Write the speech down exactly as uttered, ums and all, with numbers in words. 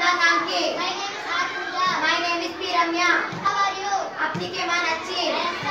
నా नाम की My name is Anuja. My name is P Ramya. How are you? आपकी के मान अच्छी